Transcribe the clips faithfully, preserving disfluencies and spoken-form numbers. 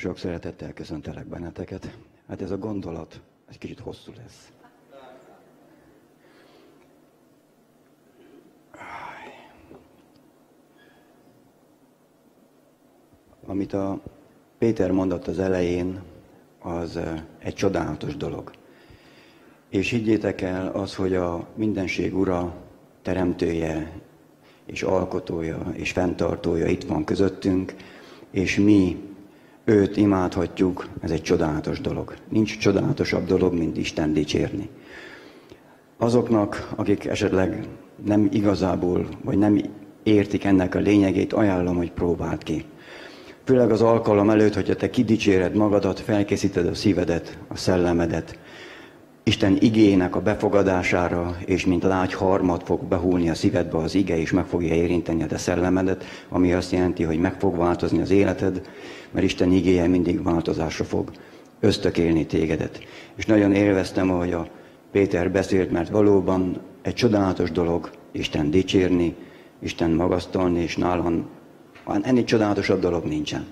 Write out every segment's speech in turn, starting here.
Sok szeretettel köszöntelek benneteket. Hát ez a gondolat egy kicsit hosszú lesz. Amit a Péter mondott az elején, az egy csodálatos dolog. És higgyétek el az, hogy a mindenség ura, teremtője, és alkotója, és fenntartója itt van közöttünk, és mi őt imádhatjuk, ez egy csodálatos dolog. Nincs csodálatosabb dolog, mint Isten dicsérni. Azoknak, akik esetleg nem igazából, vagy nem értik ennek a lényegét, ajánlom, hogy próbáld ki. Főleg az alkalom előtt, hogyha te kidicséred magadat, felkészíted a szívedet, a szellemedet, Isten igének a befogadására, és mint lágy harmat fog behúlni a szívedbe az ige, és meg fogja érinteni a te szellemedet, ami azt jelenti, hogy meg fog változni az életed, mert Isten igéje mindig változásra fog ösztökélni tégedet. És nagyon élveztem, ahogy a Péter beszélt, mert valóban egy csodálatos dolog Isten dicsérni, Isten magasztalni, és nálam ennél csodálatosabb dolog nincsen.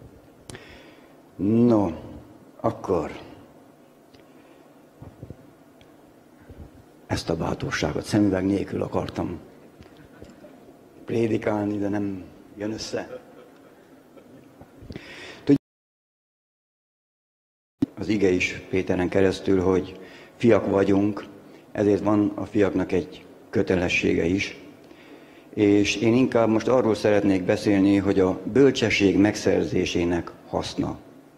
No, akkor ezt a bátorságot szemüveg nélkül akartam prédikálni, de nem jön össze. Tudjuk, az ige is Péteren keresztül, hogy fiak vagyunk, ezért van a fiaknak egy kötelessége is. És én inkább most arról szeretnék beszélni, hogy a bölcsesség megszerzésének haszna.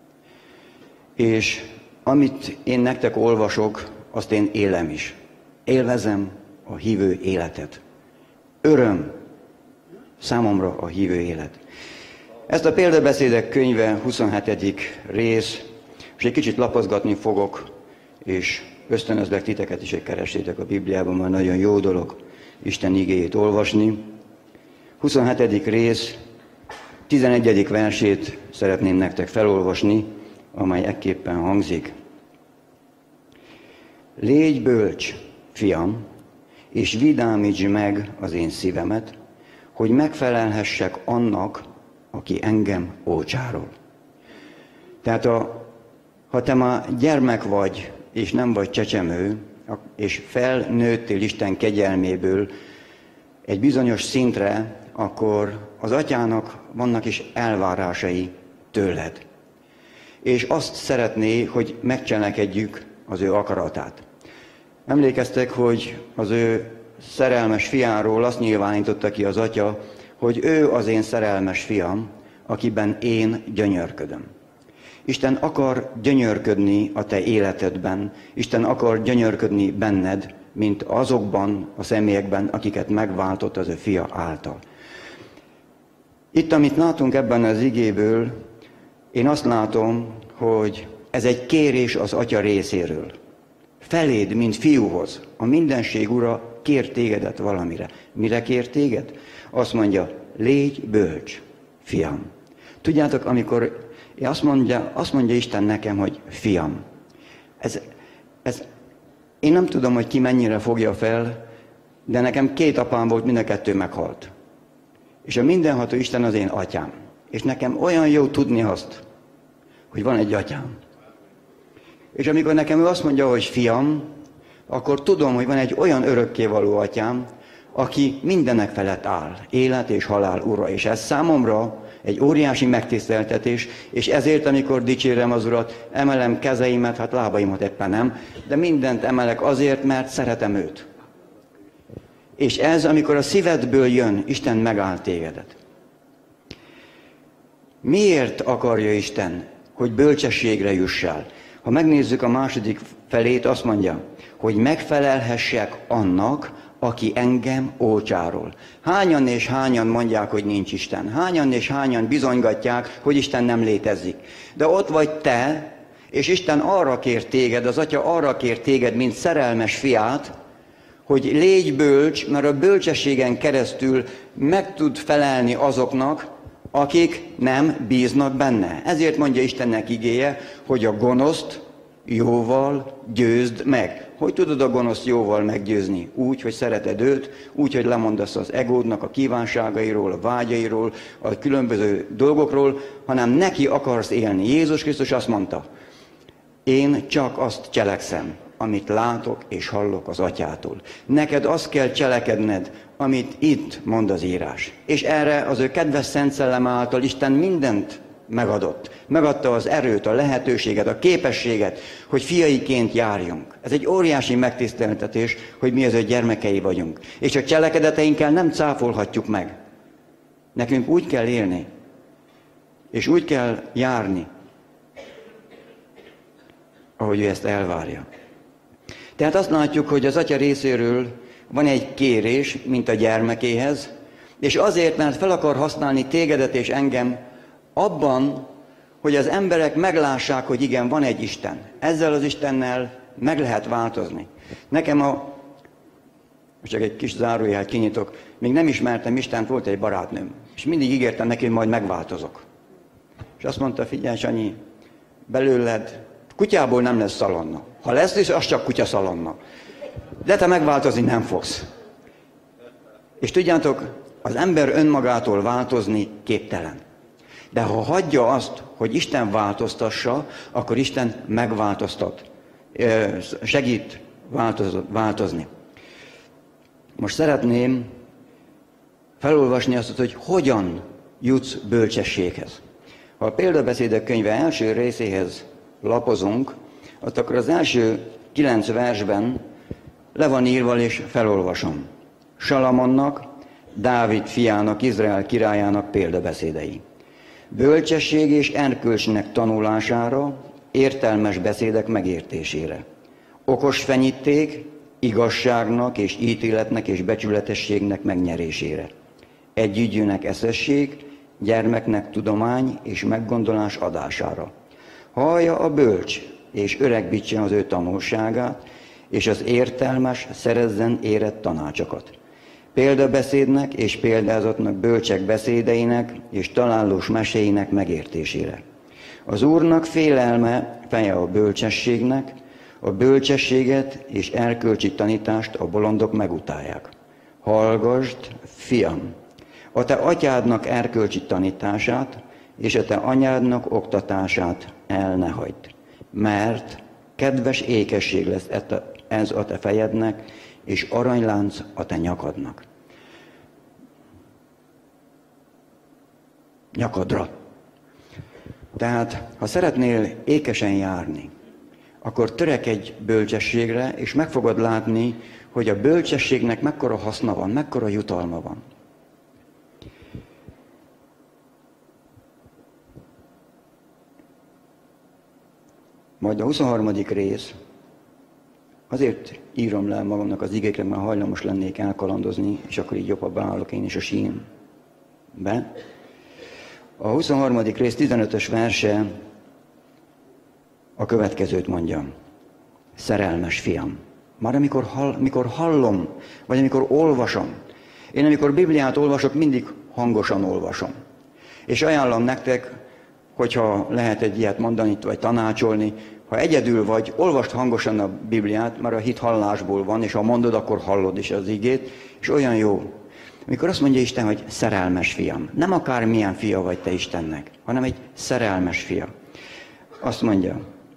És amit én nektek olvasok, azt én élem is. Élvezem a hívő életet. Öröm számomra a hívő élet. Ezt a példabeszédek könyve huszonhetedik rész, és egy kicsit lapozgatni fogok, és ösztönözlek titeket is, hogy keressétek a Bibliában, mert nagyon jó dolog Isten igéjét olvasni. huszonhetedik rész, tizenegyedik versét szeretném nektek felolvasni, amely ekképpen hangzik. Légy bölcs, fiam, és vidámítsd meg az én szívemet, hogy megfelelhessek annak, aki engem ócsárol. Tehát a, ha te már gyermek vagy, és nem vagy csecsemő, és felnőttél Isten kegyelméből egy bizonyos szintre, akkor az atyának vannak is elvárásai tőled. És azt szeretné, hogy megcselekedjük az ő akaratát. Emlékeztek, hogy az ő szerelmes fiáról azt nyilvánította ki az atya, hogy ő az én szerelmes fiam, akiben én gyönyörködöm. Isten akar gyönyörködni a te életedben, Isten akar gyönyörködni benned, mint azokban a személyekben, akiket megváltott az ő fia által. Itt, amit látunk ebben az igéből, én azt látom, hogy ez egy kérés az atya részéről. Feléd, mint fiúhoz. A mindenség ura kér tégedet valamire. Mire kér téged? Azt mondja, légy bölcs, fiam. Tudjátok, amikor azt mondja, azt mondja Isten nekem, hogy fiam. Ez, ez, én nem tudom, hogy ki mennyire fogja fel, de nekem két apám volt, mind a kettő meghalt. És a mindenható Isten az én atyám. És nekem olyan jó tudni azt, hogy van egy atyám. És amikor nekem ő azt mondja, hogy fiam, akkor tudom, hogy van egy olyan örökkévaló atyám, aki mindenek felett áll, élet és halál ura. És ez számomra egy óriási megtiszteltetés, és ezért, amikor dicsérem az Urat, emelem kezeimet, hát lábaimat éppen nem, de mindent emelek azért, mert szeretem őt. És ez, amikor a szívedből jön, Isten megáll tégedet. Miért akarja Isten, hogy bölcsességre jussál? Ha megnézzük a második felét, azt mondja, hogy megfelelhessek annak, aki engem ócsárol. Hányan és hányan mondják, hogy nincs Isten? Hányan és hányan bizonygatják, hogy Isten nem létezik? De ott vagy te, és Isten arra kér téged, az Atya arra kér téged, mint szerelmes fiát, hogy légy bölcs, mert a bölcsességen keresztül meg tud felelni azoknak, akik nem bíznak benne. Ezért mondja Istennek igéje, hogy a gonoszt jóval győzd meg. Hogy tudod a gonoszt jóval meggyőzni? Úgy, hogy szereted őt, úgy, hogy lemondasz az egódnak a kívánságairól, a vágyairól, a különböző dolgokról, hanem neki akarsz élni. Jézus Krisztus azt mondta, én csak azt cselekszem, amit látok és hallok az Atyától. Neked azt kell cselekedned, amit itt mond az írás. És erre az ő kedves Szent Szellem által Isten mindent megadott. Megadta az erőt, a lehetőséget, a képességet, hogy fiaiként járjunk. Ez egy óriási megtiszteltetés, hogy mi az ő gyermekei vagyunk. És a cselekedeteinkkel nem cáfolhatjuk meg. Nekünk úgy kell élni, és úgy kell járni, ahogy ő ezt elvárja. Tehát azt látjuk, hogy az Atya részéről van egy kérés, mint a gyermekéhez, és azért, mert fel akar használni tégedet és engem abban, hogy az emberek meglássák, hogy igen, van egy Isten. Ezzel az Istennel meg lehet változni. Nekem a, csak egy kis zárójelt kinyitok, még nem ismertem Istent, volt egy barátnőm, és mindig ígértem neki, hogy majd megváltozok. És azt mondta, figyelj Sanyi, belőled kutyából nem lesz szalonna. Ha lesz is, az csak kutya szalonna. De te megváltozni nem fogsz. És tudjátok, az ember önmagától változni képtelen. De ha hagyja azt, hogy Isten változtassa, akkor Isten megváltoztat. Segít változni. Most szeretném felolvasni azt, hogy hogyan jutsz bölcsességhez. Ha a Példabeszédek könyve első részéhez lapozunk, ott akkor az első kilenc versben le van írva, és felolvasom. Salamonnak, Dávid fiának, Izrael királyának példabeszédei. Bölcsesség és erkölcsnek tanulására, értelmes beszédek megértésére. Okos fenyíték, igazságnak és ítéletnek és becsületességnek megnyerésére. Együgyűnek eszesség, gyermeknek tudomány és meggondolás adására. Hallja a bölcs, és öregbítse az ő tanulságát, és az értelmes szerezzen érett tanácsokat. Példabeszédnek és példázatnak bölcsek beszédeinek és találós meséinek megértésére. Az Úrnak félelme feje a bölcsességnek, a bölcsességet és erkölcsi tanítást a bolondok megutálják. Hallgasd, fiam, a te atyádnak erkölcsi tanítását, és a te anyádnak oktatását el ne hagyd, mert kedves ékesség lesz ez a te fejednek, és aranylánc a te nyakadnak. Nyakadra. Tehát, ha szeretnél ékesen járni, akkor törekedj bölcsességre, és meg fogod látni, hogy a bölcsességnek mekkora haszna van, mekkora jutalma van. Majd a huszonharmadik rész, azért írom le magamnak az igéket, mert hajlamos lennék elkalandozni, és akkor így jobban beállok én is a sínbe. A huszonharmadik rész tizenötös verse a következőt mondja. Szerelmes fiam. Már amikor, hall, amikor hallom, vagy amikor olvasom, én amikor Bibliát olvasok, mindig hangosan olvasom. És ajánlom nektek, hogyha lehet egy ilyet mondani, vagy tanácsolni, ha egyedül vagy, olvasd hangosan a Bibliát, mert a hit hallásból van, és ha mondod, akkor hallod is az igét, és olyan jó. Amikor azt mondja Isten, hogy szerelmes fiam, nem akármilyen fia vagy te Istennek, hanem egy szerelmes fia. Azt mondja,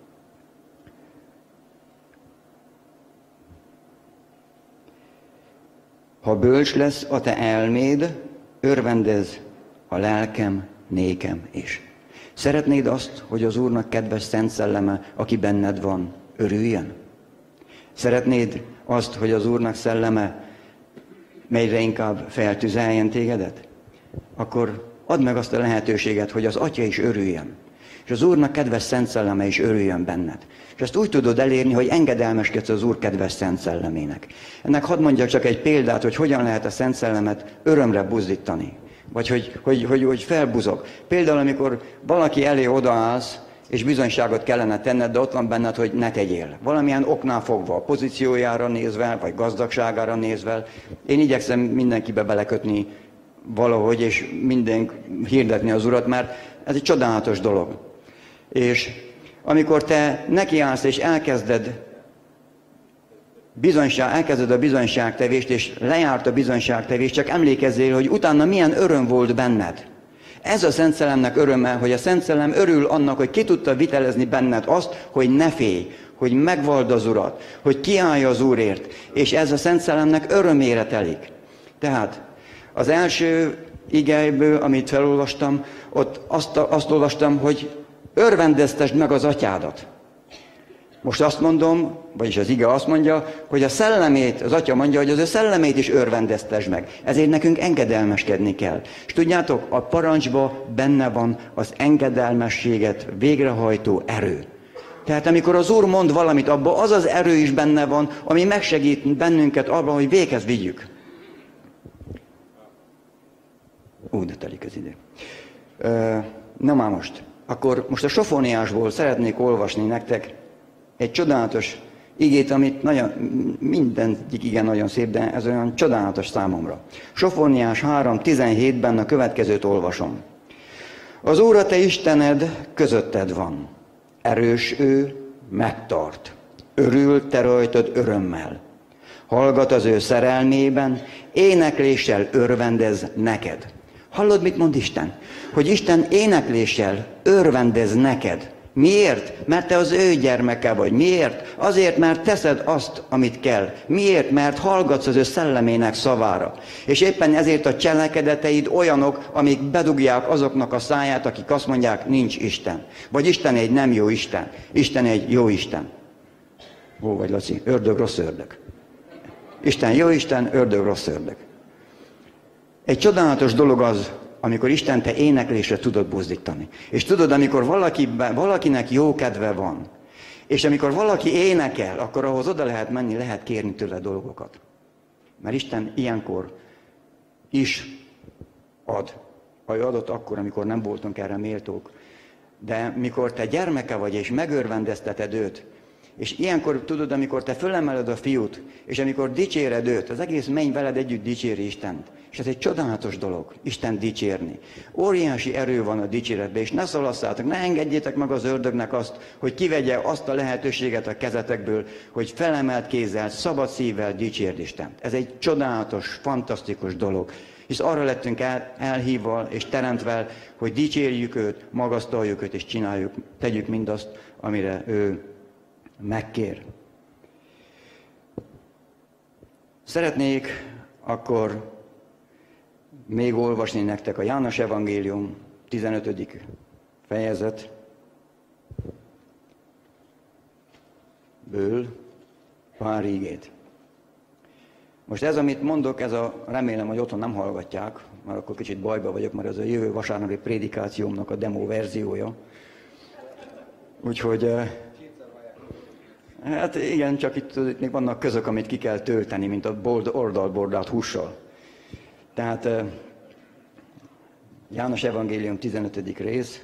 ha bölcs lesz a te elméd, örvendez a lelkem nékem is. Szeretnéd azt, hogy az Úrnak kedves Szent Szelleme, aki benned van, örüljön? Szeretnéd azt, hogy az Úrnak szelleme melyre inkább feltüzeljen tégedet? Akkor add meg azt a lehetőséget, hogy az Atya is örüljön. És az Úrnak kedves Szent Szelleme is örüljön benned. És ezt úgy tudod elérni, hogy engedelmeskedsz az Úr kedves Szent Szellemének. Ennek hadd mondjak csak egy példát, hogy hogyan lehet a Szent Szellemet örömre buzdítani. Vagy hogy, hogy, hogy, hogy felbuzog. Például, amikor valaki elé odaállsz, és bizonyságot kellene tenned, de ott van benned, hogy ne tegyél. Valamilyen oknál fogva, a pozíciójára nézve, vagy gazdagságára nézve. Én igyekszem mindenkibe belekötni valahogy, és minden hirdetni az Urat, mert ez egy csodálatos dolog. És amikor te nekiállsz és elkezded, bizonyság, elkezded a bizonyságtevést, és lejárt a bizonyságtevés, csak emlékezzél, hogy utána milyen öröm volt benned. Ez a Szent Szellemnek öröme, hogy a Szent Szellem örül annak, hogy ki tudta vitelezni benned azt, hogy ne félj, hogy megvald az Urat, hogy kiállj az Úrért, és ez a Szent Szellemnek örömére telik. Tehát az első igeiből, amit felolvastam, ott azt, azt olvastam, hogy örvendeztesd meg az atyádat. Most azt mondom, vagyis az ige azt mondja, hogy a szellemét, az atya mondja, hogy az ő szellemét is örvendeztesd meg. Ezért nekünk engedelmeskedni kell. És tudjátok, a parancsban benne van az engedelmességet végrehajtó erő. Tehát amikor az Úr mond valamit, abban az az erő is benne van, ami megsegít bennünket abban, hogy véghez vigyük. Úgy de telik az idő. Na már most. Akkor most a Sofóniásból szeretnék olvasni nektek egy csodálatos igét, amit nagyon, mindegyik igen nagyon szép, de ez olyan csodálatos számomra. Sofóniás három tizenhétben a következőt olvasom. Az Úr a te Istened közötted van. Erős ő, megtart. Örül te rajtad örömmel. Hallgat az ő szerelmében, énekléssel örvendez neked. Hallod, mit mond Isten? Hogy Isten énekléssel örvendez neked. Miért? Mert te az ő gyermeke vagy. Miért? Azért, mert teszed azt, amit kell. Miért? Mert hallgatsz az ő szellemének szavára. És éppen ezért a cselekedeteid olyanok, amik bedugják azoknak a száját, akik azt mondják, nincs Isten. Vagy Isten egy nem jó Isten. Isten egy jó Isten. Ó, vagy Laci, ördög, rossz ördög. Isten jó Isten, ördög, rossz ördög. Egy csodálatos dolog az, amikor Isten te éneklésre tudod buzdítani. És tudod, amikor valakiben, valakinek jó kedve van, és amikor valaki énekel, akkor ahhoz oda lehet menni, lehet kérni tőle dolgokat. Mert Isten ilyenkor is ad. Ha ő adott akkor, amikor nem voltunk erre méltók. De mikor te gyermeke vagy, és megörvendezteted őt, és ilyenkor tudod, amikor te fölemeled a fiút, és amikor dicséred őt, az egész menny veled együtt dicséri Istent. És ez egy csodálatos dolog, Isten dicsérni. Óriási erő van a dicséretben, és ne szalasszátok, ne engedjétek meg az ördögnek azt, hogy kivegye azt a lehetőséget a kezetekből, hogy felemelt kézzel, szabad szívvel dicsérd Istent. Ez egy csodálatos, fantasztikus dolog. Hisz arra lettünk el, elhívva és teremtve, hogy dicsérjük őt, magasztaljuk őt, és csináljuk, tegyük mindazt, amire ő megkér. Szeretnék akkor még olvasni nektek a János Evangélium tizenötödik fejezet ből pár igét. Most ez, amit mondok, ez a, remélem, hogy otthon nem hallgatják, mert akkor kicsit bajba vagyok, mert ez a jövő vasárnapi prédikációmnak a demo verziója. Úgyhogy hát igen, csak itt, itt még vannak közök, amit ki kell tölteni, mint a bold, oldalbordált hússal. Tehát János Evangélium tizenötödik rész,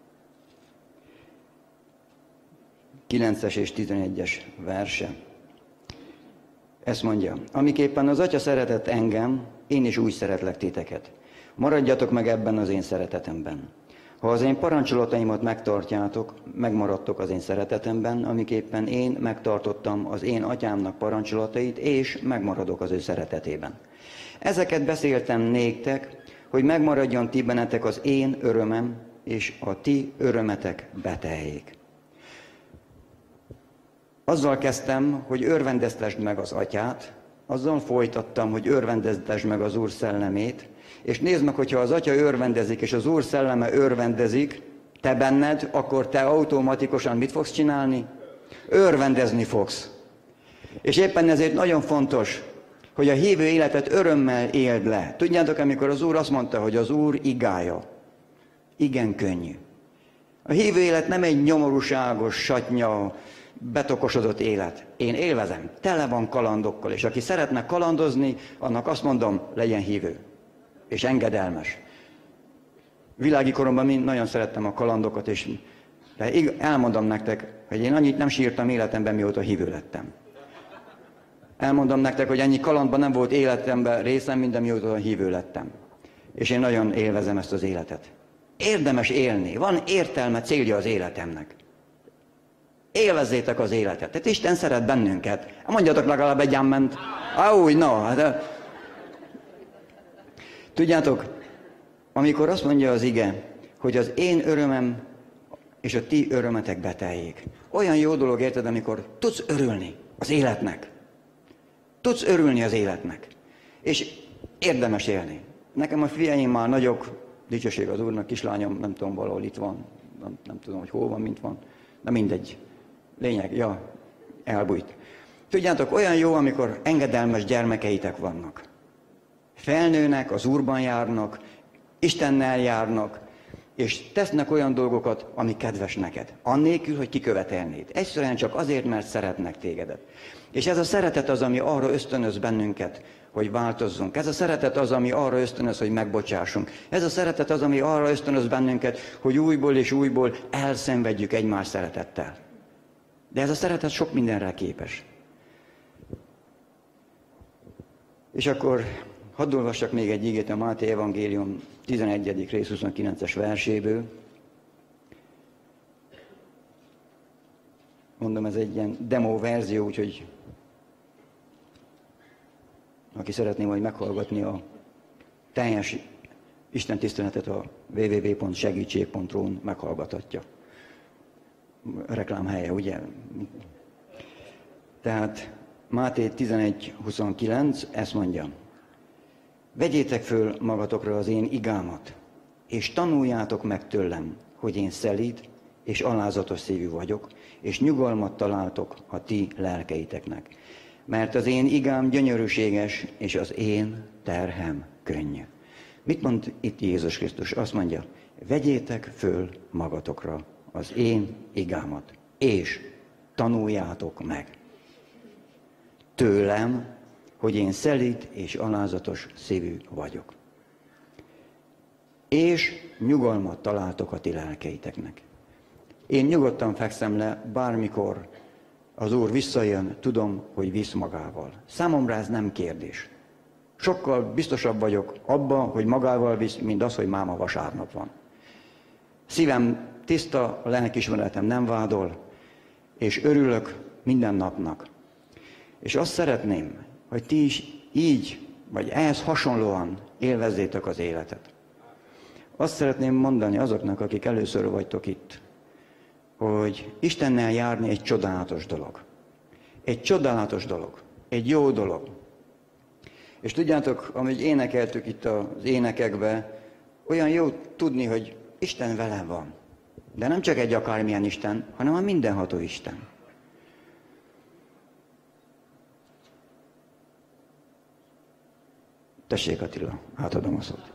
kilences és tizenegyes verse. Ezt mondja, amiképpen az Atya szeretett engem, én is úgy szeretlek titeket. Maradjatok meg ebben az én szeretetemben. Ha az én parancsolataimat megtartjátok, megmaradtok az én szeretetemben, amiképpen én megtartottam az én atyámnak parancsolatait, és megmaradok az ő szeretetében. Ezeket beszéltem néktek, hogy megmaradjon ti bennetek az én örömem, és a ti örömetek beteljék. Azzal kezdtem, hogy örvendeztesd meg az atyát, azzal folytattam, hogy örvendeztesd meg az Úr szellemét, és nézd meg, hogyha az Atya örvendezik, és az Úr szelleme örvendezik, te benned, akkor te automatikusan mit fogsz csinálni? Örvendezni fogsz. És éppen ezért nagyon fontos, hogy a hívő életet örömmel éld le. Tudjátok, amikor az Úr azt mondta, hogy az Úr igája, igen könnyű. A hívő élet nem egy nyomorúságos, satnya, betokosodott élet. Én élvezem, tele van kalandokkal, és aki szeretne kalandozni, annak azt mondom, legyen hívő. És engedelmes. Világi koromban mind nagyon szerettem a kalandokat, és de elmondom nektek, hogy én annyit nem sírtam életemben, mióta hívő lettem. Elmondom nektek, hogy ennyi kalandban nem volt életemben részem, mint amióta hívő lettem. És én nagyon élvezem ezt az életet. Érdemes élni, van értelme, célja az életemnek. Élvezzétek az életet. Tehát Isten szeret bennünket. Mondjatok legalább egy áment. Ah, úgy, no. Hát, tudjátok, amikor azt mondja az ige, hogy az én örömem és a ti örömetek beteljék. Olyan jó dolog, érted, amikor tudsz örülni az életnek. Tudsz örülni az életnek. És érdemes élni. Nekem a fiaim már nagyok, dicsőség az Úrnak, kislányom, nem tudom, valahol itt van, nem, nem tudom, hogy hol van, mint van, de mindegy. Lényeg, ja, elbújt. Tudjátok, olyan jó, amikor engedelmes gyermekeitek vannak. Felnőnek, az Úrban járnak, Istennel járnak, és tesznek olyan dolgokat, ami kedves neked. Annélkül, hogy kikövetelnéd. Egyszerűen csak azért, mert szeretnek tégedet. És ez a szeretet az, ami arra ösztönöz bennünket, hogy változzunk. Ez a szeretet az, ami arra ösztönöz, hogy megbocsássunk. Ez a szeretet az, ami arra ösztönöz bennünket, hogy újból és újból elszenvedjük egymás szeretettel. De ez a szeretet sok mindenre képes. És akkor hadd olvassak még egy igét a Máté evangélium tizenegyedik rész huszonkilences verséből. Mondom, ez egy ilyen demo verzió, úgyhogy aki szeretné majd meghallgatni a teljes Isten tiszteletet, a double-u double-u double pont segítség pont ru-n meghallgathatja. Reklámhelye, ugye? Tehát Máté tizenegy huszonkilenc ezt mondja. Vegyétek föl magatokra az én igámat, és tanuljátok meg tőlem, hogy én szelíd és alázatos szívű vagyok, és nyugalmat találtok a ti lelkeiteknek. Mert az én igám gyönyörűséges, és az én terhem könnyű. Mit mond itt Jézus Krisztus? Azt mondja, vegyétek föl magatokra az én igámat, és tanuljátok meg tőlem, hogy én szelíd és alázatos szívű vagyok. És nyugalmat találtok a ti lelkeiteknek. Én nyugodtan fekszem le, bármikor az Úr visszajön, tudom, hogy visz magával. Számomra ez nem kérdés. Sokkal biztosabb vagyok abban, hogy magával visz, mint az, hogy máma vasárnap van. Szívem tiszta, a lelkiismeretem nem vádol, és örülök minden napnak. És azt szeretném, hogy ti is így, vagy ehhez hasonlóan élvezzétek az életet. Azt szeretném mondani azoknak, akik először vagytok itt, hogy Istennel járni egy csodálatos dolog. Egy csodálatos dolog. Egy jó dolog. És tudjátok, amit énekeltük itt az énekekbe, olyan jó tudni, hogy Isten velem van. De nem csak egy akármilyen Isten, hanem a mindenható Isten. Tessék Attila, átadom a szót.